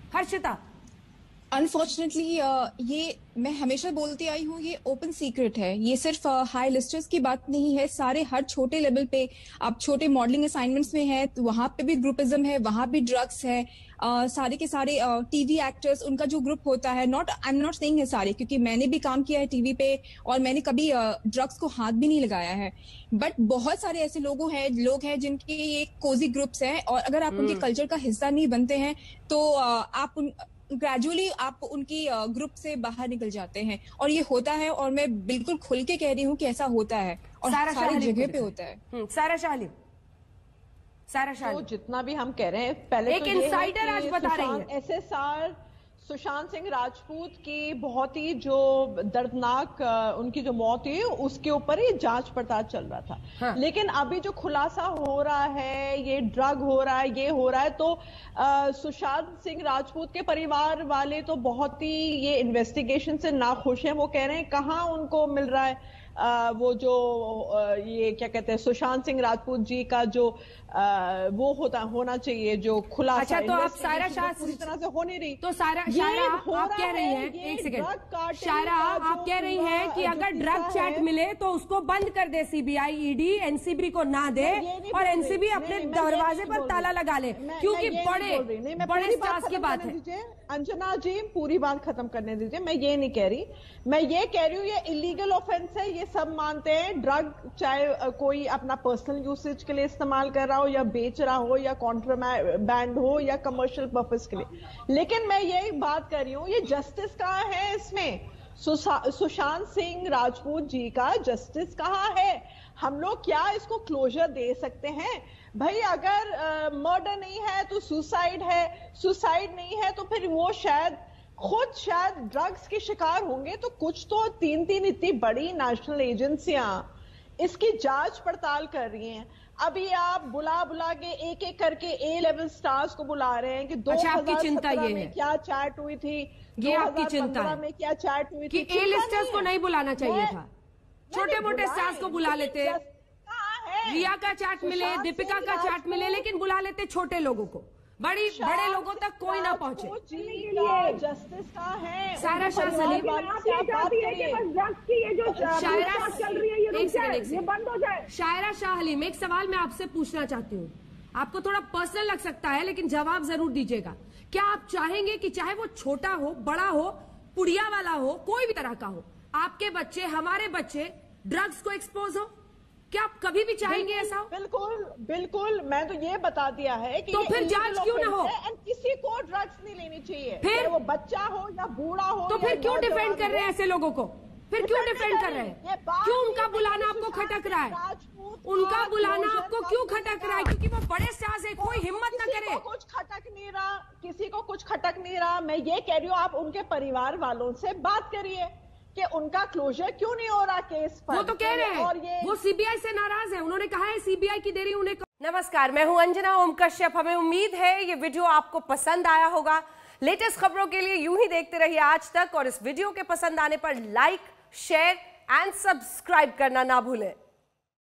Harshita. Unfortunately ये मैं हमेशा बोलती आई हूँ, ये ओपन सीक्रेट है। ये सिर्फ हाई लिस्टर्स की बात नहीं है, सारे हर छोटे लेवल पे आप छोटे मॉडलिंग असाइनमेंट्स में है तो वहां पे भी ग्रुपिज्म है, वहां भी ड्रग्स है। सारे के सारे टीवी एक्टर्स, उनका जो ग्रुप होता है, आई एम नॉट सेइंग है सारे, क्योंकि मैंने भी काम किया है टीवी पे और मैंने कभी ड्रग्स को हाथ भी नहीं लगाया है, बट बहुत सारे ऐसे लोग हैं जिनके ये कोजी ग्रुप्स हैं, और अगर आप उनके कल्चर का हिस्सा नहीं बनते हैं तो आप ग्रेजुअली आप उनकी ग्रुप से बाहर निकल जाते हैं, और ये होता है। और मैं बिल्कुल खुल के कह रही हूँ कि ऐसा होता है और सारी जगह पे होता है। सारा शाहली तो जितना भी हम कह रहे हैं, पहले एक इनसाइडर आज बता रही है SSR सुशांत सिंह राजपूत की बहुत ही जो दर्दनाक उनकी जो मौत हुई उसके ऊपर ही जांच पड़ताल चल रहा था। हाँ। लेकिन अभी जो खुलासा हो रहा है, ये ड्रग हो रहा है, ये हो रहा है, तो सुशांत सिंह राजपूत के परिवार वाले तो बहुत ही ये इन्वेस्टिगेशन से नाखुश हैं। वो कह रहे हैं कहाँ उनको मिल रहा है वो जो ये क्या कहते हैं सुशांत सिंह राजपूत जी का जो वो होना चाहिए जो खुलासा। अच्छा, तो आप सायरा शाह पूरी तरह से हो नहीं रही। तो सायरा आप कह रही हैं, एक सेकंड, सायरा आप कह रही हैं कि अगर ड्रग चैट मिले तो उसको बंद कर दे सीबीआई, ईडी, एनसीबी को ना दे और एनसीबी अपने दरवाजे पर ताला लगा ले, क्योंकि बड़े स्टार्स की बात है। अंजना जी पूरी बात खत्म करने दीजिए। मैं ये नहीं कह रही, मैं ये कह रही हूँ ये इलीगल ऑफेंस है, ये सब मानते हैं। ड्रग चाहे कोई अपना पर्सनल यूसेज के लिए इस्तेमाल कर रहा हो या बेच रहा हो या कॉन्ट्राबैंड हो या कमर्शियल पर्पस के लिए, लेकिन मैं यही बात कर रही हूँ ये जस्टिस कहाँ है इसमें? सुशांत सिंह राजपूत जी का जस्टिस कहाँ है? हम लोग क्या इसको क्लोजर दे सकते हैं? भाई अगर मर्डर नहीं है तो सुसाइड है, सुसाइड नहीं है तो फिर वो शायद ड्रग्स के शिकार होंगे। तो कुछ तो तीन इतनी बड़ी नेशनल एजेंसियां इसकी जांच पड़ताल कर रही हैं। अभी आप बुला के एक करके ए लेवल स्टार्स को बुला रहे हैं कि 2017 में क्या चैट हुई थी, ये आपकी चिंता है में क्या चैट हुई थी। ए लिस्टर्स को नहीं बुलाना चाहिए था, छोटे मोटे स्टार्स को बुला लेते। रिया का चैट मिले, दीपिका का चैट मिले, लेकिन बुला लेते छोटे लोगों को, बड़े लोगों तक कोई ना पहुंचे। जस्टिस का है सायरा शाह सलीम, शायरा शाह हलीम, एक सवाल मैं आपसे पूछना चाहती हूँ, आपको थोड़ा पर्सनल लग सकता है लेकिन जवाब जरूर दीजिएगा। क्या आप चाहेंगे कि चाहे वो छोटा हो, बड़ा हो, पुड़िया वाला हो, कोई भी तरह का हो, आपके बच्चे, हमारे बच्चे ड्रग्स को एक्सपोज हो? क्या आप कभी भी चाहेंगे ऐसा हो? बिल्कुल मैं तो ये बता दिया है कि तो फिर जांच क्यों ना हो? किसी को ड्रग्स नहीं लेनी चाहिए, फिर वो बच्चा हो या बूढ़ा हो। तो फिर क्यों डिफेंड कर रहे हैं ऐसे लोगों को? फिर क्यों डिफेंड कर रहे हैं? क्यों उनका बुलाना आपको खटक रहा है? उनका बुलाना आपको क्यों खटक रहा है? क्योंकि वो बड़े स्टार्स है, कोई हिम्मत न करे। कुछ खटक नहीं रहा, किसी को कुछ खटक नहीं रहा। मैं ये कह रही हूँ आप उनके परिवार वालों से बात करिए कि उनका क्लोजर क्यों नहीं हो रहा केस पर। वो तो कह रहे हैं और ये वो सीबीआई से नाराज है, उन्होंने कहा है सीबीआई की देरी उन्हें। नमस्कार, मैं हूं अंजना ओम कश्यप। हमें उम्मीद है ये वीडियो आपको पसंद आया होगा। लेटेस्ट खबरों के लिए यूं ही देखते रहिए आज तक, और इस वीडियो के पसंद आने पर लाइक, शेयर एंड सब्सक्राइब करना ना भूलें।